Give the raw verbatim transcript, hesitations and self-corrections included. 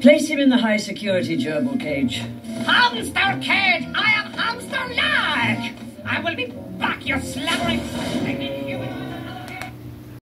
Place him in the high security gerbil cage. Hamster cage! I am Hamster Lark! I will be back, you slumbering...